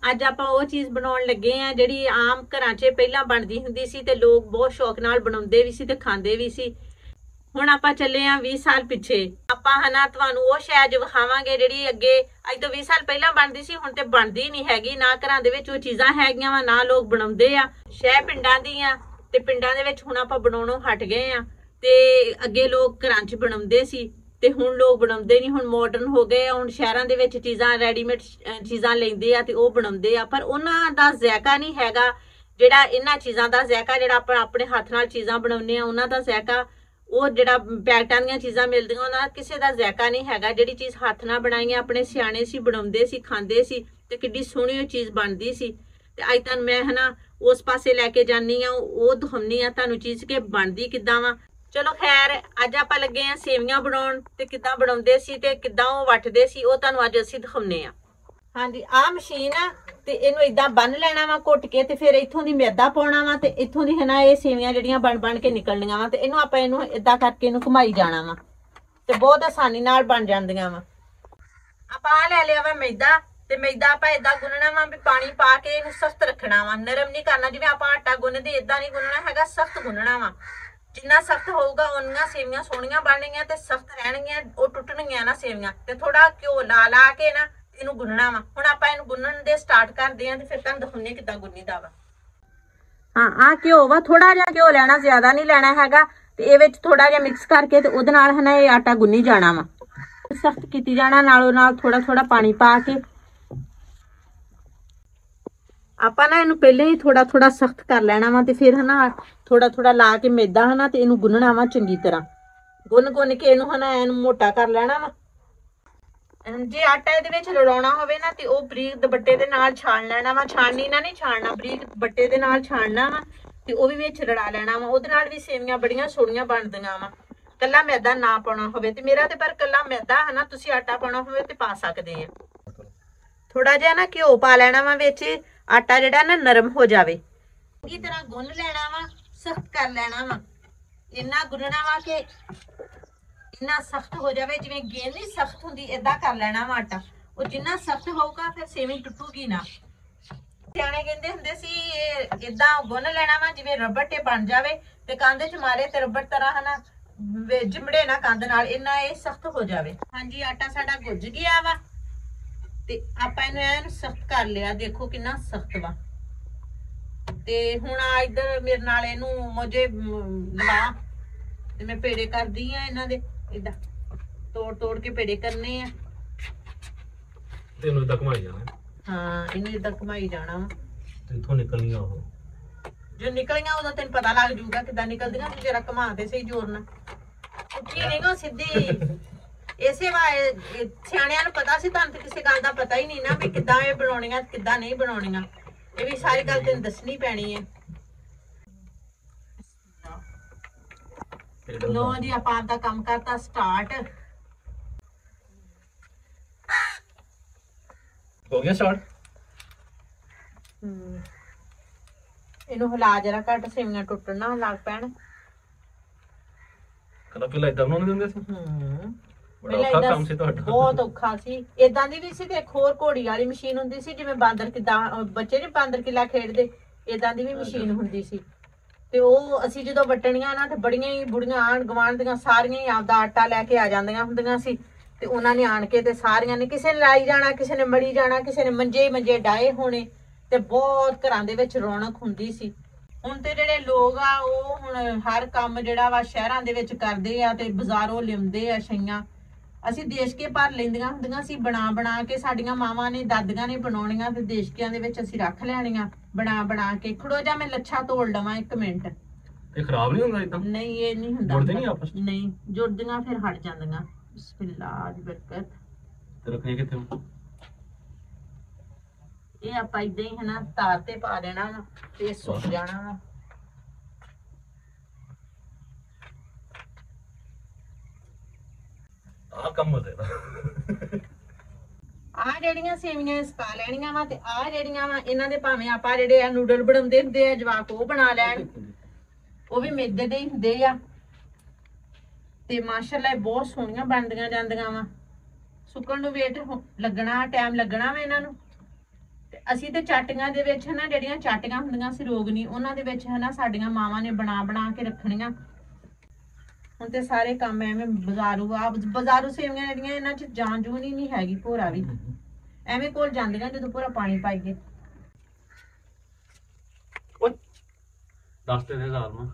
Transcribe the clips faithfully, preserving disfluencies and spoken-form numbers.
ਅੱਜ ਆਪਾਂ ਉਹ ਚੀਜ਼ ਬਣਾਉਣ ਲੱਗੇ ਆ ਜਿਹੜੀ ਆਮ ਘਰਾਂ 'ਚ ਪਹਿਲਾਂ ਬਣਦੀ ਹੁੰਦੀ ਸੀ ਤੇ ਲੋਕ ਬਹੁਤ ਸ਼ੌਕ ਨਾਲ ਬਣਾਉਂਦੇ ਵੀ ਸੀ ਤੇ ਖਾਂਦੇ ਵੀ ਸੀ। ਹੁਣ ਆਪਾਂ ਚੱਲੇ ਆ ਵੀਹ ਸਾਲ ਪਿੱਛੇ। ਆਪਾਂ ਹਨਾ ਤੁਹਾਨੂੰ ਉਹ ਸ਼ਾਇਦ ਵਿਖਾਵਾਂਗੇ ਜਿਹੜੀ ਅੱਗੇ ਅੱਜ ਤੋਂ ਵੀਹ ਸਾਲ ਪਹਿਲਾਂ ਬਣਦੀ ਸੀ, ਹੁਣ ਤੇ ਬਣਦੀ ਨਹੀਂ ਹੈਗੀ। ਨਾ ਘਰਾਂ ਦੇ ਵਿੱਚ ਉਹ ਚੀਜ਼ਾਂ ਹੈਗੀਆਂ ਵਾ, ਨਾ ਲੋਕ ਬਣਾਉਂਦੇ ਆ। ਸ਼ਹਿਰ ਪਿੰਡਾਂ ਦੀਆਂ ਤੇ ਪਿੰਡਾਂ ਦੇ ਵਿੱਚ ਹੁਣ ਆਪਾਂ ਬਣਾਉਣੋਂ ਹਟ ਗਏ ਆ। ਤੇ ਅੱਗੇ ਲੋਕ ਘਰਾਂ 'ਚ ਬਣਾਉਂਦੇ ਸੀ ਤੇ ਹੁਣ ਲੋਕ ਬਣਾਉਂਦੇ ਨਹੀਂ, ਹੁਣ ਮਾਡਰਨ ਹੋ ਗਏ। ਹੁਣ ਸ਼ਹਿਰਾਂ ਦੇ ਵਿੱਚ ਚੀਜ਼ਾਂ ਰੈਡੀਮੇਡ ਚੀਜ਼ਾਂ ਲੈਂਦੇ ਆ ਤੇ ਉਹ ਬਣਾਉਂਦੇ ਆ, ਪਰ ਉਹਨਾਂ ਦਾ ਜ਼ਾਇਕਾ ਨਹੀਂ ਹੈਗਾ ਜਿਹੜਾ ਇਹਨਾਂ ਚੀਜ਼ਾਂ ਦਾ ਜ਼ਾਇਕਾ, ਜਿਹੜਾ ਆਪਾਂ ਆਪਣੇ ਹੱਥ ਨਾਲ ਚੀਜ਼ਾਂ ਬਣਾਉਂਦੇ ਆ ਉਹਨਾਂ ਦਾ ਜ਼ਾਇਕਾ। ਉਹ ਜਿਹੜਾ ਪੈਕਟਾਂ ਦੀਆਂ ਚੀਜ਼ਾਂ ਮਿਲਦੀਆਂ ਉਹਨਾਂ ਕਿਸੇ ਦਾ ਜ਼ਾਇਕਾ ਨਹੀਂ ਹੈਗਾ। ਜਿਹੜੀ ਚੀਜ਼ ਹੱਥ ਨਾਲ ਬਣਾਈਆਂ ਆਪਣੇ ਸਿਆਣੇ ਸੀ, ਬਣਾਉਂਦੇ ਸੀ, ਖਾਂਦੇ ਸੀ ਤੇ ਕਿੱਡੀ ਸੋਹਣੀ ਉਹ ਚੀਜ਼ ਬਣਦੀ ਸੀ। ਤੇ ਅੱਜ ਤੁਹਾਨੂੰ ਮੈਂ ਹਨਾ ਉਸ ਪਾਸੇ ਲੈ ਕੇ ਜਾਨੀ ਆ, ਉਹ ਦਿਖਾਉਣੀ ਆ ਤੁਹਾਨੂੰ ਚੀਜ਼ ਕਿ ਬਣਦੀ ਕਿੱਦਾਂ ਵਾ। ਚਲੋ ਖੈਰ, ਅੱਜ ਆਪਾਂ ਲੱਗੇ ਆ ਸੇਵੀਆਂ ਬਣਾਉਣ ਤੇ ਕਿੱਦਾਂ ਬਣਾਉਂਦੇ ਸੀ ਤੇ ਕਿੱਦਾਂ ਉਹ ਵੱਟਦੇ ਸੀ, ਉਹ ਤੁਹਾਨੂੰ ਅੱਜ ਅਸੀਂ ਦਿਖਾਉਣੇ ਆ। ਹਾਂਜੀ, ਆਹ ਮਸ਼ੀਨ ਆ ਤੇ ਇਹਨੂੰ ਏਦਾਂ ਬੰਨ ਲੈਣਾ ਵਾ ਘੁੱਟ ਕੇ, ਤੇ ਫਿਰ ਇੱਥੋਂ ਦੀ ਮੈਦਾ ਪਾਉਣਾ ਵਾ ਤੇ ਇੱਥੋਂ ਦੀ ਹਨਾ ਇਹ ਸੇਵੀਆਂ ਜਿਹੜੀਆਂ ਬਣ ਬਣ ਕੇ ਨਿਕਲਣੀਆਂ ਵਾ। ਤੇ ਇਹਨੂੰ ਆਪਾਂ ਇਹਨੂੰ ਏਦਾਂ ਕਰਕੇ ਇਹਨੂੰ ਘੁਮਾਈ ਜਾਣਾ ਵਾ ਤੇ ਬਹੁਤ ਆਸਾਨੀ ਨਾਲ ਬਣ ਜਾਂਦੀਆਂ ਵਾ। ਆਪਾਂ ਆ ਲੈ ਲਿਆ ਵਾ ਮੈਦਾ, ਤੇ ਮੈਦਾ ਆਪਾਂ ਏਦਾਂ ਗੁੰਨਣਾ ਵਾ ਵੀ ਪਾਣੀ ਪਾ ਕੇ ਇਹਨੂੰ ਸਖਤ ਰੱਖਣਾ ਵਾ, ਨਰਮ ਨਹੀਂ ਕਰਨਾ। ਜਿਵੇਂ ਆਪਾਂ ਆਟਾ ਗੁੰਨਦੇ ਏਦਾਂ ਨਹੀਂ ਗੁੰਨਣਾ ਹੈਗਾ, ਸਖਤ ਗੁੰਨਣਾ ਵਾ। ਜਿੰਨਾ ਸਖਤ ਹੋਊਗਾ ਉਨੀਆਂ ਸੇਵੀਆਂ ਸੋਹਣੀਆਂ ਬਣਨਗੀਆਂ ਤੇ ਸਖਤ ਰਹਿਣਗੀਆਂ, ਉਹ ਟੁੱਟਣਗੀਆਂ ਨਾ ਸੇਵੀਆਂ। ਤੇ ਥੋੜਾ ਘਿਓ ਲਾ ਲਾ ਕੇ ਨਾ ਇਹਨੂੰ ਗੁੰਨਣਾ ਵਾ। ਹੁਣ ਆਪਾਂ ਇਹਨੂੰ ਗੁੰਨਣ ਦੇ ਸਟਾਰਟ ਕਰਦੇ ਆਂ ਤੇ ਫਿਰ ਤੁਹਾਨੂੰ ਦਿਖਾਉਂਦੇ ਕਿੱਦਾਂ ਗੁੰਨੀਦਾ ਵਾ। ਹਾਂ, ਆਹ ਘਿਓ ਵਾ, ਥੋੜਾ ਜਿਹਾ ਘਿਓ ਲੈਣਾ, ਜ਼ਿਆਦਾ ਨਹੀਂ ਲੈਣਾ ਹੈਗਾ। ਤੇ ਇਹ ਵਿੱਚ ਥੋੜਾ ਜਿਹਾ ਮਿਕਸ ਕਰਕੇ ਤੇ ਉਹਦੇ ਨਾਲ ਹਨਾ ਇਹ ਆਟਾ ਗੁੰਨੀ ਜਾਣਾ ਵਾ, ਸਖਤ ਕੀਤੀ ਜਾਣਾ। ਨਾਲੋਂ ਨਾਲ ਥੋੜਾ ਥੋੜਾ ਪਾਣੀ ਪਾ ਕੇ ਆਪਾਂ ਨਾ ਇਹਨੂੰ ਪਹਿਲਾਂ ਹੀ ਥੋੜਾ ਥੋੜਾ ਸਖਤ ਕਰ ਲੈਣਾ ਵਾ ਤੇ ਫਿਰ ਹਨਾ ਥੋੜਾ ਥੋੜਾ ਲਾ ਕੇ ਮੈਦਾ ਹਨਾ ਤੇ ਇਹਨੂੰ ਗੁੰਨਣਾ ਵਾ ਚੰਗੀ ਤਰ੍ਹਾਂ। ਗੁੰਨ ਗੁੰਨ ਕੇ ਇਹਨੂੰ ਹਨਾ ਇਹਨੂੰ ਮੋਟਾ ਕਰ ਲੈਣਾ ਵਾ। ਜੇ ਆਟਾ ਇਹਦੇ ਵਿੱਚ ਰਲਾਉਣਾ ਹੋਵੇ ਨਾ ਤੇ ਉਹ ਬਰੀਕ ਦੁਪੱਟੇ ਦੇ ਨਾਲ ਛਾਣ ਲੈਣਾ ਵਾ। ਛਾਣਨੀ ਨਾਲ ਨਹੀਂ ਛਾਣਨਾ, ਬਰੀਕ ਦੁਪੱਟੇ ਦੇ ਨਾਲ ਛਾਣਨਾ ਵਾ ਤੇ ਉਹ ਵੀ ਵਿੱਚ ਰਲਾ ਲੈਣਾ ਵਾ। ਉਹਦੇ ਨਾਲ ਵੀ ਸੇਵੀਆਂ ਬੜੀਆਂ ਸੋਹਣੀਆਂ ਬਣਦੀਆਂ ਵਾ, ਕੱਲਾ ਮੈਦਾ ਨਾ ਪਾਉਣਾ ਹੋਵੇ। ਤੇ ਮੇਰਾ ਤੇ ਪਰ ਕੱਲਾ ਮੈਦਾ ਹਨਾ, ਤੁਸੀਂ ਆਟਾ ਪਾਉਣਾ ਹੋਵੇ ਤੇ ਪਾ ਸਕਦੇ ਆ। ਥੋੜਾ ਜਿਹਾ ਨਾ ਘਿਓ ਪਾ ਲੈਣਾ ਵਾ ਵਿੱਚ, ਆਟਾ ਜਿਹੜਾ ਨਾ ਨਰਮ ਹੋ ਜਾਵੇ। ਚੰਗੀ ਤਰ੍ਹਾਂ ਗੁੰਨ ਲੈਣਾ ਵਾ, ਸਖਤ ਕਰ ਲੈਣਾ ਵਾ। ਇੰਨਾ ਗੁੰਨਣਾ ਵਾ ਕਿ ਇੰਨਾ ਸਖਤ ਹੋ ਜਾਵੇ, ਜਿਵੇਂ ਗੇਂਦ ਨਹੀਂ ਸਖਤ ਹੁੰਦੀ ਏਦਾਂ ਕਰ ਲੈਣਾ ਵਾ ਆਟਾ। ਉਹ ਜਿੰਨਾ ਸਖਤ ਹੋਊਗਾ ਫਿਰ ਸੇਵੀਂ ਟੁੱਟੂਗੀ ਨਾ। ਸਿਆਣੇ ਕਹਿੰਦੇ ਹੁੰਦੇ ਸੀ ਇਹ ਏਦਾਂ ਗੁੰਨ ਲੈਣਾ ਵਾ ਜਿਵੇਂ ਰਬੜ ਤੇ ਬਣ ਜਾਵੇ ਤੇ ਕੰਧ 'ਚ ਮਾਰੇ ਤੇ ਰਬੜ ਤਰ੍ਹਾਂ ਹਨਾ ਜਿਮੜੇ ਨਾ ਕੰਧ ਨਾਲ, ਇੰਨਾ ਇਹ ਸਖਤ ਹੋ ਜਾਵੇ। ਹਾਂਜੀ, ਆਟਾ ਸਾਡਾ ਗੁੱਝ ਗਿਆ ਵਾ ਤੇ ਆਪਾਂ ਇਹਨੂੰ ਐਨ ਸਖਤ ਕਰ ਲਿਆ। ਦੇਖੋ ਕਿੰਨਾ ਸਖਤ ਵਾ। ਤੇ ਹੁਣ ਆ ਇੱਧਰ ਮੇਰੇ ਨਾਲ ਇਹਨੂੰ ਮੋਜੇ ਲਵਾ ਤੇ ਮੈਂ ਪੇੜੇ ਕਰਦੀ ਆ ਇਹਨਾਂ ਦੇ, ਏਦਾਂ ਤੋੜ ਤੋੜ ਕੇ ਪੇੜੇ ਕਰਨੇ ਆ। ਤੈਨੂੰ ਇਦਾਂ ਘੁਮਾਈ ਜਾਣਾ। ਹਾਂ, ਇਹਨੂੰ ਇਦਾਂ ਘੁਮਾਈ ਜਾਣਾ ਵਾ ਤੇ ਇਥੋਂ ਨਿਕਲਣੀਆਂ ਉਹ ਜੋ ਨਿਕਲੀਆਂ ਉਹਦਾ ਤੈਨੂੰ ਪਤਾ ਲੱਗ ਜੂਗਾ ਕਿੱਦਾਂ ਨਿਕਲਦੀਆਂ। ਤੂੰ ਜਰਾ ਘੁਮਾ ਦੇ ਸਹੀ ਜ਼ੋਰ ਨਾਲ, ਉੱਚੀ ਨਹੀਂ ਗਾ ਸਿੱਧੀ। ਇਸੇ ਵਾ ਸਿਆਣਿਆਂ ਨੂੰ ਪਤਾ ਸੀ, ਤੁਹਾਨੂੰ ਤੇ ਕਿਸੇ ਗੱਲ ਦਾ ਪਤਾ ਹੀ ਨਹੀਂ ਨਾ ਵੀ ਕਿੱਦਾਂ ਇਹ ਬਣਾਉਣੀਆਂ ਕਿੱਦਾਂ ਨਹੀਂ ਬਣਾਉਣੀਆਂ। ਇਹ ਵੀ ਸਾਰੀ ਗੱਲ ਤੈਨੂੰ ਦੱਸਣੀ ਪੈਣੀ ਹੈ। ਲੋ ਜੀ, ਆਪਾਂ ਆਪਦਾ ਕੰਮ ਕਰਤਾ ਸਟਾਰਟ। ਹੋ ਗਿਆ ਸਟਾਰਟ। ਹਮ ਇਹਨੂੰ ਹਿਲਾ ਜਰਾ ਘੱਟ, ਸੇਵੀਆਂ ਟੁੱਟਣ ਨਾ ਲੱਗ ਪੈਣ। ਕਹਿੰਦਾ ਪਹਿਲਾਂ ਇਦਾਂ ਬਣਾਉਣ ਦਿੰਦੇ ਸੀ। ਹਮ ਬੜਾ ਔਖਾ ਕੰਮ ਸੀ ਤੁਹਾਡਾ। ਬਹੁਤ ਔਖਾ ਸੀ। ਏਦਾਂ ਦੀ ਵੀ ਸੀ ਤੇ ਇੱਕ ਹੋਰ ਘੋੜੀ ਵਾਲੀ ਮਸ਼ੀਨ ਹੁੰਦੀ ਸੀ, ਜਿਵੇਂ ਬਾਂਦਰ ਕਿੱਦਾਂ ਬੱਚੇ ਨੀ ਬਾਂਦਰ ਕਿੱਲਾ ਖੇਡਦੇ, ਏਦਾਂ ਦੀ ਵੀ ਮਸ਼ੀਨ ਹੁੰਦੀ ਸੀ। ਤੇ ਉਹ ਅਸੀਂ ਜਦੋਂ ਵੱਟਣੀਆਂ ਨਾ ਤੇ ਬੜੀਆਂ ਹੀ ਬੁੜੀਆਂ ਆਣ ਗਵਾਂਢ ਦੀਆਂ ਸਾਰੀਆਂ ਹੀ ਆਪਦਾ ਆਟਾ ਲੈ ਕੇ ਆ ਜਾਂਦੀਆਂ ਹੁੰਦੀਆਂ ਸੀ। ਤੇ ਉਹਨਾਂ ਨੇ ਆਣ ਕੇ ਤੇ ਸਾਰੀਆਂ ਨੇ, ਕਿਸੇ ਨੇ ਲਾਈ ਜਾਣਾ, ਕਿਸੇ ਨੇ ਮੜੀ ਜਾਣਾ, ਕਿਸੇ ਨੇ ਮੰਜੇ ਮੰਜੇ ਡਾਏ ਹੋਣੇ ਤੇ ਬਹੁਤ ਘਰਾਂ ਦੇ ਵਿੱਚ ਰੌਣਕ ਹੁੰਦੀ ਸੀ। ਹੁਣ ਤੇ ਜਿਹੜੇ ਲੋਕ ਆ ਉਹ ਹੁਣ ਹਰ ਕੰਮ ਜਿਹੜਾ ਵਾ ਸ਼ਹਿਰਾਂ ਦੇ ਵਿੱਚ ਕਰਦੇ ਆ ਤੇ ਬਾਜ਼ਾਰੋਂ ਲਿਆਉਂਦੇ ਆ ਛਈਆਂ। ਅਸੀਂ ਦੇਸ਼ਕੇ ਭਰ ਲੈਂਦੀਆਂ ਹੁੰਦੀਆਂ ਸੀ ਬਣਾ ਬਣਾ ਕੇ। ਸਾਡੀਆਂ ਮਾਵਾਂ ਨੇ ਦਾਦੀਆਂ ਨੇ ਬਣਾਉਣੀਆਂ ਤੇ ਦੇਸ਼ਕਿਆਂ ਦੇ ਵਿੱਚ ਅਸੀਂ ਰੱਖ ਲੈਣੀਆਂ ਬਣਾ ਬਣਾ ਕੇ। ਖੜੋ ਜਾ, ਮੈਂ ਲੱਛਾ ਤੋੜ ਲਵਾਂ ਇੱਕ ਮਿੰਟ। ਇਹ ਖਰਾਬ ਨਹੀਂ ਹੁੰਦਾ ਇਦਾਂ? ਨਹੀਂ, ਇਹ ਨਹੀਂ ਹੁੰਦਾ। ਜੁੜਦੇ ਨਹੀਂ ਆਪਸ? ਨਹੀਂ ਜੁੜਦੀਆਂ, ਫਿਰ ਹਟ ਜਾਂਦੀਆਂ। ਬਿਸਮਿल्लाह ਦੀ ਬਰਕਤ। ਤੇ ਰੱਖਣੀ ਕਿੱਥੇ? ਇਹ ਆਪਾਂ ਇਦਾਂ ਹੀ ਹੈ ਨਾ ਤਾਰ ਤੇ ਪਾ ਦੇਣਾ ਵਾ ਤੇ ਸੁੱਕ ਜਾਣਾ ਵਾ। ਆ ਕੰਮ ਹੋ ਜਾਏਗਾ। ਆ ਜਿਹੜੀਆਂ ਸੇਵੀਆਂ ਸੁਕਾ ਲੈਣੀਆਂ ਵਾ ਤੇ ਆ ਜਿਹੜੀਆਂ ਵਾ ਇਹਨਾਂ ਦੇ ਭਾਵੇਂ ਆਪਾਂ ਜਿਹੜੇ ਆ ਨੂਡਲ ਬਣਾਉਂਦੇ ਹੁੰਦੇ ਆ ਜਵਾਕ, ਉਹ ਬਣਾ ਲੈਣ। ਉਹ ਵੀ ਮੈਦੇ ਦੇ ਹੀ ਹੁੰਦੇ ਆ ਤੇ ਮਾਸ਼ਾਅੱਲਾ ਬਹੁਤ ਸੋਹਣੀਆਂ ਬਣਦੀਆਂ ਜਾਂਦੀਆਂ ਵਾ। ਸੁੱਕਣ ਨੂੰ ਵੇਟ ਲੱਗਣਾ, ਟਾਈਮ ਲੱਗਣਾ ਵਾ ਇਹਨਾਂ ਨੂੰ। ਤੇ ਅਸੀਂ ਤੇ ਚਾਟੀਆਂ ਦੇ ਵਿੱਚ ਹਨਾ ਜਿਹੜੀਆਂ ਚਾਟੀਆਂ ਹੁੰਦੀਆਂ ਸੀ ਰੋਗਨੀ ਉਹਨਾਂ ਦੇ ਵਿੱਚ ਹਨਾ ਸਾਡੀਆਂ ਮਾਵਾਂ ਨੇ ਬਣਾ ਬਣਾ ਕੇ ਰੱਖਣੀਆਂ। ਹੁਣ ਤੇ ਸਾਰੇ ਕੰਮ ਐਵੇਂ ਬਾਜ਼ਾਰੂ ਆ ਬਾਜ਼ਾਰੂ ਸੇਵੀਆਂ ਜਿਹੜੀਆਂ ਇਹਨਾਂ 'ਚ ਜਾਨ ਜੂਨ ਹੀ ਨਹੀਂ ਹੈਗੀ ਭੋਰਾ ਵੀ ਐਵੇਂ ਕੋਲ ਜਾਂਦੀਆਂ ਜਦੋਂ ਪੂਰਾ ਪਾਣੀ ਪਾਈਏ। ਦੱਸ ਤੇ ਹਜ਼ਾਰ ਨੂੰ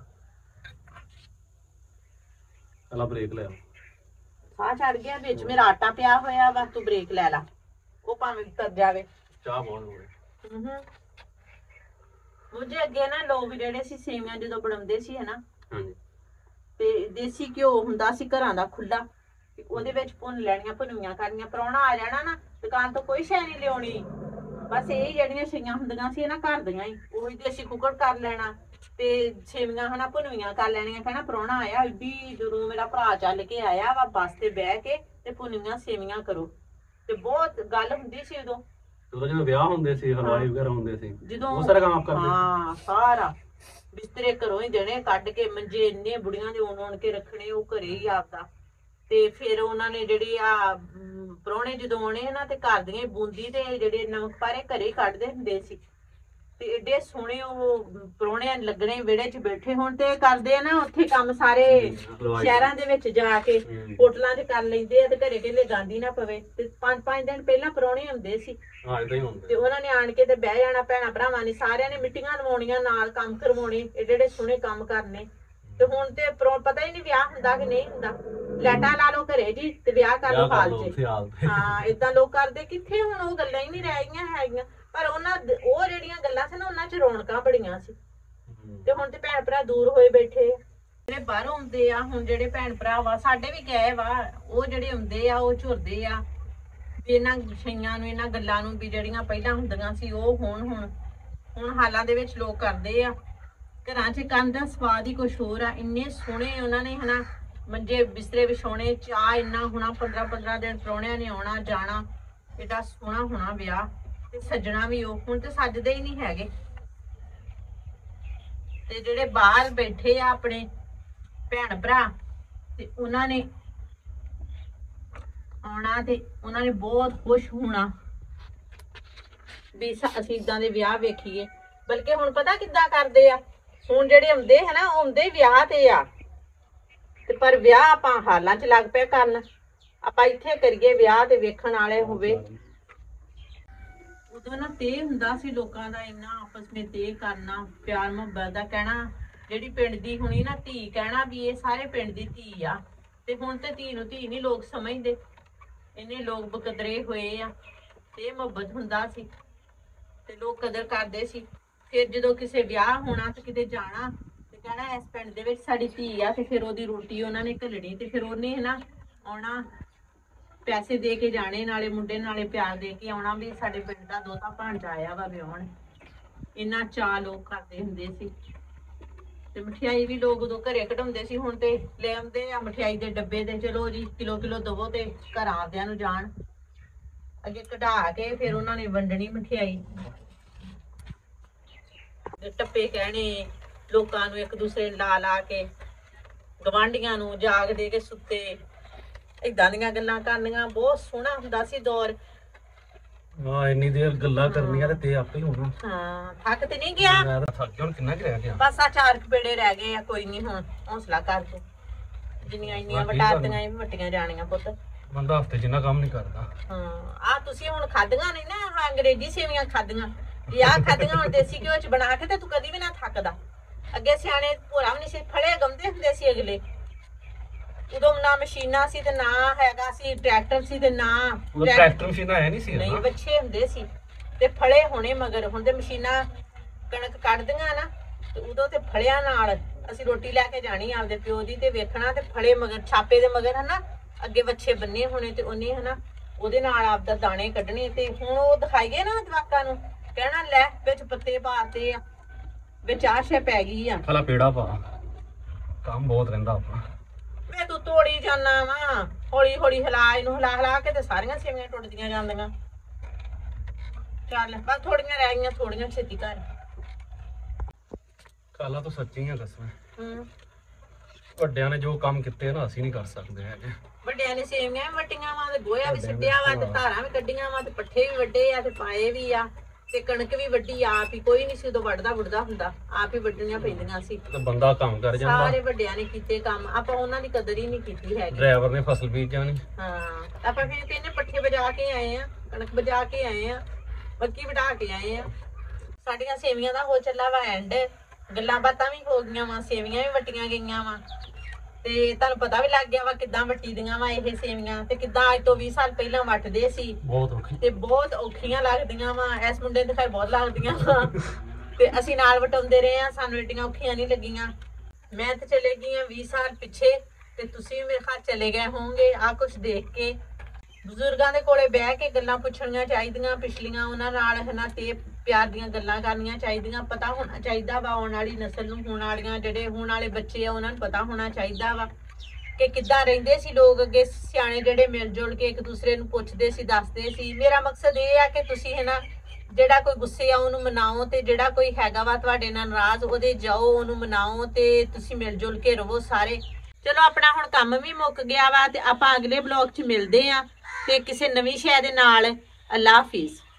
ਪਹਿਲਾਂ ਬ੍ਰੇਕ ਲੈ ਸਾਹ ਚੜ ਗਿਆ ਵਿੱਚ ਮੇਰਾ ਆਟਾ ਪਿਆ ਹੋਇਆ ਵਾ ਤੂੰ ਬ੍ਰੇਕ ਲੈ ਲਾ ਉਹ ਭਾਵੇਂ ਤਰ ਜਾਵੇ। ਚਾਹ ਬਹੁਤ ਲੋੜ ਹੂੰ ਮੁਝੇ ਅੱਗੇ ਨਾ ਲੋਕ ਜਿਹੜੇ ਸੀ ਸੇਵੀਆਂ ਜਦੋਂ ਬਣਾਉਂਦੇ ਸੀ ਹਨਾ ਹਾਂਜੀ ਤੇ ਦੇਸੀ ਘਿਓ ਹੁੰਦਾ ਸੀ ਘਰਾਂ ਦਾ ਖੁੱਲਾ ਉਹਦੇ ਵਿੱਚ ਭੁੰਨ ਲੈਣੀਆਂ ਭੁੰਨੀਆਂ ਕਰਨੀਆਂ ਪ੍ਰਾਹੁਣਾ ਆ ਜਾਣਾ ਨਾ ਦੁਕਾਨ ਤੋਂ ਕੋਈ ਸ਼ੈ ਨਹੀਂ ਲਿਆਉਣੀ ਬਸ ਇਹ ਜਿਹੜੀਆਂ ਛਈਆਂ ਹੁੰਦੀਆਂ ਸੀ ਨਾ ਘਰ ਦੀਆਂ ਹੀ ਉਹੀ ਦੇਸੀ ਕੁੱਕੜ ਕਰ ਲੈਣਾ ਤੇ ਸੇਵੀਆਂ ਹਨਾ ਭੁੰਨੀਆਂ ਕਰ ਲੈਣੀਆਂ ਕਹਿਣਾ ਪ੍ਰਾਹੁਣਾ ਆਇਆ ਏਡੀ ਜਦੋਂ ਮੇਰਾ ਭਰਾ ਚੱਲ ਕੇ ਆਇਆ ਵਾ ਬੱਸ ਤੇ ਬਹਿ ਕੇ ਤੇ ਭੁੰਨੀਆਂ ਸੇਵੀਆਂ ਕਰੋ ਤੇ ਬਹੁਤ ਗੱਲ ਹੁੰਦੀ ਸੀ ਉਦੋਂ ਉਦੋਂ ਜਦੋਂ ਵਿਆਹ ਹੁੰਦੇ ਸੀ ਹਲਵਾਈ ਵਗੈਰਾ ਹੁੰਦੇ ਸੀ ਜਦੋਂ ਉਹ ਸਾਰਾ ਕੰਮ ਆਪ ਕਰਦੇ ਹਾਂ ਸਾਰਾ ਬਿਸਤਰੇ ਘਰੋਂ ਹੀ ਦੇਣੇ ਕੱਢ ਕੇ ਮੰਜੇ ਇੰਨੇ ਬੁੜੀਆਂ ਦੇ ਉਣ ਉਣ ਕੇ ਰੱਖਣੇ ਉਹ ਘਰੇ ਹੀ ਆਪਦਾ ਤੇ ਫਿਰ ਉਹਨਾਂ ਨੇ ਜਿਹੜੀ ਆ ਪ੍ਰਾਹੁਣੇ ਜਦੋਂ ਆਉਣੇ ਨਾ ਤੇ ਘਰ ਦੀਆਂ ਬੂੰਦੀ ਤੇ ਜਿਹੜੇ ਨਮਕ ਪਾਰੇ ਘਰੇ ਹੀ ਕੱਢਦੇ ਹੁੰਦੇ ਸੀ ਤੇ ਏਡੇ ਸੋਹਣੇ ਉਹ ਪ੍ਰਾਹੁਣੇ ਲੱਗਣੇ ਵਿਹੜੇ 'ਚ ਬੈਠੇ ਹੋਣ ਤੇ ਕਰਦੇ ਆ ਨਾ ਉੱਥੇ ਕੰਮ ਸਾਰੇ ਸ਼ਹਿਰਾਂ ਦੇ ਵਿੱਚ ਜਾ ਕੇ ਹੋਟਲਾਂ 'ਚ ਕਰ ਲੈਂਦੇ ਆ ਤੇ ਘਰੇ ਕਿਲੇ ਗਾਂਦੀ ਨਾ ਪਵੇ ਤੇ ਪੰਜ ਪੰਜ ਦਿਨ ਪਹਿਲਾਂ ਪ੍ਰਾਹੁਣੇ ਹੁੰਦੇ ਸੀ ਹਾਂ ਇਦਾਂ ਹੀ ਹੁੰਦਾ ਤੇ ਉਹਨਾਂ ਨੇ ਆਣ ਕੇ ਤੇ ਬਹਿ ਜਾਣਾ ਭੈਣਾਂ ਭਰਾਵਾਂ ਨੇ ਸਾਰਿਆਂ ਨੇ ਮਿੱਟੀਆਂ ਲਵਾਉਣੀਆਂ ਨਾਲ ਕੰਮ ਕਰਵਾਉਣੇ ਏਡੇ ਏਡੇ ਸੋਹਣੇ ਕੰਮ ਕਰਨੇ ਤੇ ਹੁਣ ਤੇ ਪਤਾ ਹੀ ਨਹੀਂ ਵਿਆਹ ਹੁੰਦਾ ਕਿ ਨਹੀਂ ਹੁੰਦਾ ਲੈਟਾਂ ਲਾ ਲਓ ਘਰੇ ਜੀ ਤੇ ਵਿਆਹ ਕਰ ਲਓ ਹਾਲ 'ਚ ਹਾਂ ਏਦਾਂ ਲੋਕ ਕਰਦੇ ਕਿੱਥੇ ਹੁਣ ਉਹ ਗੱਲਾਂ ਹੀ ਨਹੀਂ ਰਹਿ ਗਈਆਂ ਹੈਗੀਆਂ ਪਰ ਉਹਨਾਂ ਉਹ ਜਿਹੜੀਆਂ ਗੱਲਾਂ ਸੀ ਨਾ ਉਹਨਾਂ 'ਚ ਰੌਣਕਾਂ ਬੜੀਆਂ ਸੀ ਤੇ ਹੁਣ ਤੇ ਭੈਣ ਭਰਾ ਦੂਰ ਹੋਏ ਬੈਠੇ ਜਿਹੜੇ ਬਾਹਰੋਂ ਆਉਂਦੇ ਆ ਹੁਣ ਜਿਹੜੇ ਭੈਣ ਭਰਾ ਵਾ ਸਾਡੇ ਵੀ ਗਏ ਵਾ ਉਹ ਜਿਹੜੇ ਆਉਂਦੇ ਆ ਉਹ ਝੁਰਦੇ ਆ ਵੀ ਇਹਨਾਂ ਛਈਆਂ ਨੂੰ ਇਹਨਾਂ ਗੱਲਾਂ ਨੂੰ ਵੀ ਜਿਹੜੀਆਂ ਪਹਿਲਾਂ ਹੁੰਦੀਆਂ ਸੀ ਉਹ ਹੁਣ ਹੁਣ ਹੁਣ ਹਾਲਾਂ ਦੇ ਵਿੱਚ ਲੋਕ ਕਰਦੇ ਆ ਘਰਾਂ 'ਚ ਕਰਨ ਦਾ ਸਵਾਦ ਹੀ ਕੁਛ ਹੋਰ ਆ ਇੰਨੇ ਸੋਹਣੇ ਉਹਨਾਂ ਨੇ ਹਨਾ ਮੰਜੇ ਬਿਸਤਰੇ ਵਿਛਾਉਣੇ ਚਾਹ ਇੰਨਾ ਹੋਣਾ ਪੰਦਰਾਂ ਪੰਦਰਾਂ ਦਿਨ ਪ੍ਰਾਹੁਣਿਆਂ ਨੇ ਆਉਣਾ ਜਾਣਾ ਏਡਾ ਸੋਹਣਾ ਹੋਣਾ ਵਿਆਹ ਤੇ ਸੱਜਣਾ ਵੀ ਉਹ ਹੁਣ ਤੇ ਸੱਜਦੇ ਹੀ ਨਹੀਂ ਹੈਗੇ ਤੇ ਜਿਹੜੇ ਬਾਹਰ ਬੈਠੇ ਆ ਆਪਣੇ ਭੈਣ ਭਰਾ ਤੇ ਉਹਨਾਂ ਨੇ ਆਉਣਾ ਤੇ ਉਹਨਾਂ ਨੇ ਬਹੁਤ ਖੁਸ਼ ਹੋਣਾ ਵੀ ਅਸੀਂ ਇਦਾਂ ਦੇ ਵਿਆਹ ਵੇਖੀਏ ਬਲਕਿ ਹੁਣ ਪਤਾ ਕਿੱਦਾਂ ਕਰਦੇ ਆ ਹੁਣ ਜਿਹੜੇ ਆਉਂਦੇ ਹਨਾ ਆਉਂਦੇ ਵਿਆਹ ਤੇ ਆ ਤੇ ਪਰ ਵਿਆਹ ਆਪਾਂ ਹਾਲਾਂ 'ਚ ਲੱਗ ਪਿਆ ਕਰਨ ਆਪਾਂ ਇੱਥੇ ਕਰੀਏ ਵਿਆਹ ਤੇ ਵੇਖਣ ਵਾਲੇ ਹੋਵੇ ਉਦੋਂ ਨਾ ਤੇ ਹੁੰਦਾ ਸੀ ਲੋਕਾਂ ਦਾ ਇੰਨਾ ਆਪਸ ਵਿੱਚ ਤੇ ਕਰਨਾ ਪਿਆਰ ਮੁਹੱਬਤ ਦਾ ਕਹਿਣਾ ਜਿਹੜੀ ਪਿੰਡ ਦੀ ਹੁਣੀ ਨਾ ਧੀ ਕਹਿਣਾ ਵੀ ਇਹ ਸਾਰੇ ਪਿੰਡ ਦੀ ਧੀ ਆ ਤੇ ਹੁਣ ਤੇ ਧੀ ਨੂੰ ਧੀ ਨਹੀਂ ਲੋਕ ਸਮਝਦੇ ਇੰਨੇ ਲੋਕ ਬਕਦਰੇ ਹੋਏ ਆ ਤੇ ਮੁਹੱਬਤ ਹੁੰਦਾ ਸੀ ਤੇ ਲੋਕ ਕਦਰ ਕਰਦੇ ਸੀ ਫਿਰ ਜਦੋਂ ਕਿਸੇ ਵਿਆਹ ਹੋਣਾ ਤੇ ਕਿਤੇ ਜਾਣਾ ਤੇ ਕਹਿਣਾ ਇਸ ਪਿੰਡ ਦੇ ਵਿੱਚ ਸਾਡੀ ਧੀ ਆ ਤੇ ਫਿਰ ਉਹਦੀ ਰੋਟੀ ਉਹਨਾਂ ਨੇ ਘੱਲਣੀ ਤੇ ਫਿਰ ਉਹਨੇ ਹਨਾ ਆਉਣਾ ਪੈਸੇ ਦੇ ਕੇ ਜਾਣੇ ਨਾਲੇ ਮੁੰਡੇ ਨਾਲੇ ਪਿਆਰ ਦੇ ਕੇ ਆਉਣਾ ਵੀ ਸਾਡੇ ਪਿੰਡ ਦਾ ਦੋਤਾ ਭਾਂਜਾ ਆਇਆ ਵਾ ਵਿਆਹਣ ਇੰਨਾ ਚਾਅ ਲੋਕ ਕਰਦੇ ਹੁੰਦੇ ਸੀ ਤੇ ਮਠਿਆਈ ਵੀ ਲੋਕ ਉਦੋਂ ਘਰੇ ਕਢਾਉਂਦੇ ਸੀ ਹੁਣ ਤੇ ਲੈ ਆਉਂਦੇ ਆ ਮਠਿਆਈ ਦੇ ਡੱਬੇ ਤੇ ਚਲੋ ਜੀ ਕਿਲੋ ਕਿਲੋ ਦਵੋ ਤੇ ਘਰਾਂ ਆਪਦਿਆਂ ਨੂੰ ਜਾਣ ਅੱਗੇ ਕਢਾ ਕੇ ਫਿਰ ਉਹਨਾਂ ਨੇ ਵੰਡਣੀ ਮਠਿਆਈ ਟੱਪੇ ਕਹਿਣੇ ਲੋਕਾਂ ਨੂੰ ਇੱਕ ਦੂਸਰੇ ਲਾ ਲਾ ਕੇ ਗਵਾਂਢੀਆਂ ਨੂੰ ਜਾਗ ਦੇ ਕੇ ਸੁੱਤੇ ਏਦਾਂ ਦੀਆਂ ਗੱਲਾਂ ਕਰਨੀਆਂ ਬਹੁਤ ਸੋਹਣਾ ਹੁੰਦਾ ਸੀ ਦੌਰ ਹਾਂ ਇੰਨੀ ਦੇਰ ਗੱਲਾਂ ਕਰਨੀਆਂ ਤੇ ਤੇ ਆਪੇ ਹੋਣਾ ਹਾਂ ਥੱਕ ਤੇ ਨਹੀਂ ਗਿਆ ਮੈਂ ਤਾਂ ਥੱਕ ਗਿਆ ਹੁਣ ਕਿੰਨਾ ਕਿ ਰਹਿ ਗਿਆ ਬਸ ਆ ਚਾਰ ਪੇੜੇ ਰਹਿ ਗਏ ਆ ਕੋਈ ਨਹੀਂ ਹੁਣ ਹੌਸਲਾ ਕਰ ਤੂੰ ਜਿੰਨੀਆਂ ਇੰਨੀਆਂ ਵਟਾਤੀਆਂ ਇਹ ਵੱਟੀਆਂ ਜਾਣੀਆਂ ਪੁੱਤ ਬੰਦਾ ਹਫਤੇ ਜਿੰਨਾ ਕੰਮ ਨਹੀਂ ਕਰਦਾ ਹਾਂ ਆ ਤੁਸੀਂ ਹੁਣ ਖਾਧੀਆਂ ਨਹੀਂ ਨਾ ਆਹ ਅੰਗਰੇਜ਼ੀ ਸੇਵੀਆਂ ਖਾਧੀਆਂ ਇਹ ਆ ਖਾਧੀਆਂ ਹੁਣ ਦੇਸੀ ਘਿਓ ਚ ਬਣਾ ਕੇ ਤੇ ਤੂੰ ਕਦੀ ਵੀ ਨਾ ਥੱਕਦਾ ਅੱਗੇ ਸਿਆਣੇ ਭੋਰਾ ਵੀ ਨਹੀਂ ਸੀ ਫੜੇ ਗੰਦੇ ਹੁੰਦੇ ਸੀ ਅਗਲੇ ਉਦੋਂ ਨਾ ਮਸ਼ੀਨਾਂ ਸੀ ਤੇ ਨਾ ਹੈਗਾ ਸੀ ਟਰੈਕਟਰ ਸੀ ਤੇ ਨਾ ਟਰੈਕਟਰ ਮਸ਼ੀਨਾਂ ਹੈ ਨਹੀਂ ਸੀ ਨਹੀਂ ਬੱਚੇ ਹੁੰਦੇ ਸੀ ਤੇ ਫਲੇ ਹੋਣੇ ਮਗਰ ਹੁਣ ਤੇ ਮਸ਼ੀਨਾਂ ਕਣਕ ਕੱਢਦੀਆਂ ਨਾ ਤੇ ਉਦੋਂ ਤੇ ਫਲਿਆਂ ਨਾਲ ਅਸੀਂ ਰੋਟੀ ਲੈ ਕੇ ਜਾਣੀ ਆਪਦੇ ਪਿਓ ਦੀ ਤੇ ਵੇਖਣਾ ਤੇ ਫਲੇ ਮਗਰ ਛਾਪੇ ਦੇ ਮਗਰ ਹਨਾ ਅੱਗੇ ਵੱਛੇ ਬੰਨੇ ਹੋਣੇ ਤੇ ਉਹਨੇ ਹਨਾ ਉਹਦੇ ਨਾਲ ਆਪਦਾ ਦਾਣੇ ਕੱਢਣੇ ਤੇ ਹੁਣ ਉਹ ਦਿਖਾਈਏ ਨਾ ਜਵਾਕਾਂ ਨੂੰ ਕਹਿਣਾ ਲੈ ਵਿੱਚ ਪੱਤੇ ਪਾਤੇ ਆ ਵਿੱਚ ਆਸ਼ੇ ਪੈ ਗਈ ਆ ਫਲਾ ਪੇੜਾ ਪਾ ਕੰਮ ਬਹੁਤ ਰਹਿੰਦਾ ਆਪਣਾ ਵੇ ਤੂੰ ਤੋੜੀ ਜਾਨਾ ਵਾ ਹੌਲੀ ਹੌਲੀ ਹਿਲਾ ਇਹਨੂੰ ਹਿਲਾ ਹਿਲਾ ਕੇ ਤੇ ਸਾਰੀਆਂ ਸੇਵੀਆਂ ਟੁੱਟਦੀਆਂ ਜਾਂਦੀਆਂ ਚੱਲ ਬਸ ਥੋੜੀਆਂ ਰਹਿ ਗਈਆਂ ਥੋੜੀਆਂ ਛੇਤੀ ਕਰ ਕਾਲਾ ਤੂੰ ਸੱਚੀ ਆ ਦੱਸਾਂ ਹੂੰ ਵੱਡਿਆਂ ਨੇ ਜੋ ਕੰਮ ਕੀਤੇ ਨਾ ਅਸੀਂ ਨਹੀਂ ਕਰ ਸਕਦੇ ਹੈਗੇ ਵੱਡਿਆਂ ਨੇ ਸੇਵੀਆਂ ਵੱਟੀਆਂ ਵਾ ਤੇ ਗੋਇਆ ਵੀ ਸਿੱਟਿਆ ਵਾ ਤੇ ਧਾਰਾਂ ਵੀ ਕੱਢੀਆਂ ਵਾ ਤੇ ਪੱਠੇ ਵੀ ਵੱਡੇ ਆ ਤੇ ਪਾਏ ਵੀ ਆ ਤੇ ਕਣਕ ਵੀ ਵੱਡੀ ਆਪ ਹੀ, ਕੋਈ ਨਹੀਂ ਸੀ ਉਦੋਂ ਵੱਢਦਾ ਵੁੱਢਦਾ ਹੁੰਦਾ, ਆਪ ਹੀ ਵੱਢਣੀਆਂ ਪੈਂਦੀਆਂ ਸੀ। ਤੇ ਬੰਦਾ ਕੰਮ ਕਰ ਜਾਂਦਾ, ਸਾਰੇ ਵੱਡਿਆਂ ਨੇ ਕੀਤੇ ਕੰਮ, ਆਪਾਂ ਉਹਨਾਂ ਦੀ ਕਦਰ ਹੀ ਨਹੀਂ ਕੀਤੀ ਹੈਗੀ। ਡਰਾਈਵਰ ਨੇ ਫਸਲ ਬੀਜ ਜਾਣੀ। ਹਾਂ ਆਪਾਂ ਫਿਰ ਕਹਿੰਦੇ ਪੱਠੇ ਵਜਾ ਕੇ ਆਏ ਆ, ਕਣਕ ਵਜਾ ਕੇ ਆਏ ਆ, ਮੱਕੀ ਵਢਾ ਕੇ ਆਏ ਆ। ਸਾਡੀਆਂ ਸੇਵੀਆਂ ਦਾ ਹੋ ਚੱਲਾ ਵਾ ਐਂਡ, ਗੱਲਾਂ ਬਾਤਾਂ ਵੀ ਹੋ ਗਈਆਂ ਵਾ, ਸੇਵੀਆਂ ਵੀ ਵਟੀਆਂ ਗਈਆਂ ਵਾ, ਤੇ ਤੁਹਾਨੂੰ ਪਤਾ ਵੀ ਲੱਗ ਗਿਆ ਵਾ ਕਿੱਦਾਂ ਵੱਟੀ ਦੀਆਂ ਵਾ ਇਹ ਸੇਵੀਆਂ, ਤੇ ਕਿੱਦਾਂ ਅੱਜ ਤੋਂ ਵੀਹ ਸਾਲ ਪਹਿਲਾਂ ਵੱਟਦੇ ਸੀ। ਬਹੁਤ ਔਖੀ ਤੇ ਬਹੁਤ ਔਖੀਆਂ ਲੱਗਦੀਆਂ ਵਾ, ਇਸ ਮੁੰਡੇ ਦੇ ਖੈਰ ਬਹੁਤ ਲੱਗਦੀਆਂ ਵਾ, ਤੇ ਅਸੀਂ ਨਾਲ ਵਟਾਉਂਦੇ ਰਹੇ ਆ, ਸਾਨੂੰ ਏਡੀਆਂ ਔਖੀਆਂ ਨਹੀਂ ਲੱਗੀਆਂ। ਮੈਂ ਤੇ ਚਲੇ ਗਈ ਆ ਵੀਹ ਸਾਲ ਪਿੱਛੇ, ਤੇ ਤੁਸੀਂ ਵੀ ਮੇਰੇ ਖਿਆਲ ਚਲੇ ਗਏ ਹੋਵੋਗੇ ਆ ਕੁਛ ਦੇਖ ਕੇ। ਬਜ਼ੁਰਗਾਂ ਦੇ ਕੋਲੇ ਬਹਿ ਕੇ ਗੱਲਾਂ ਪੁੱਛਣੀਆਂ ਚਾਹੀਦੀਆਂ ਪਿਛਲੀਆਂ, ਉਹਨਾਂ ਨਾਲ ਹਨਾ ਤੇ ਪਿਆਰ ਦੀਆਂ ਗੱਲਾਂ ਕਰਨੀਆਂ ਚਾਹੀਦੀਆਂ। ਪਤਾ ਹੋਣਾ ਚਾਹੀਦਾ ਵਾ ਆਉਣ ਵਾਲੀ ਨਸਲ ਨੂੰ, ਹੋਣ ਵਾਲੀਆਂ ਜਿਹੜੇ ਹੋਣ ਵਾਲੇ ਬੱਚੇ ਆ ਉਹਨਾਂ ਨੂੰ ਪਤਾ ਹੋਣਾ ਚਾਹੀਦਾ ਵਾ ਕਿ ਕਿੱਦਾਂ ਰਹਿੰਦੇ ਸੀ ਲੋਕ ਅੱਗੇ, ਸਿਆਣੇ ਜਿਹੜੇ ਮਿਲ ਜੁਲ ਕੇ ਇੱਕ ਦੂਸਰੇ ਨੂੰ ਪੁੱਛਦੇ ਸੀ, ਦੱਸਦੇ ਸੀ। ਮੇਰਾ ਮਕਸਦ ਇਹ ਆ ਕਿ ਤੁਸੀਂ ਹੈ ਨਾ ਜਿਹੜਾ ਕੋਈ ਗੁੱਸੇ ਆ ਉਹਨੂੰ ਮਨਾਓ, ਤੇ ਜਿਹੜਾ ਕੋਈ ਹੈਗਾ ਵਾ ਤੁਹਾਡੇ ਨਾਲ ਨਾਰਾਜ਼ ਉਹਦੇ ਜਾਓ, ਉਹਨੂੰ ਮਨਾਓ, ਤੇ ਤੁਸੀਂ ਮਿਲ ਜੁਲ ਕੇ ਰਹੋ ਸਾਰੇ। ਚਲੋ ਆਪਣਾ ਹੁਣ ਕੰਮ ਵੀ ਮੁੱਕ ਗਿਆ ਵਾ, ਤੇ ਆਪਾਂ ਅਗਲੇ ਬਲੌਗ 'ਚ ਮਿਲਦੇ ਆ ਤੇ ਕਿਸੇ ਨਵੀਂ ਸ਼ੈ ਦੇ ਨਾਲ। ਅੱਲਾ ਹਾਫਿਜ਼।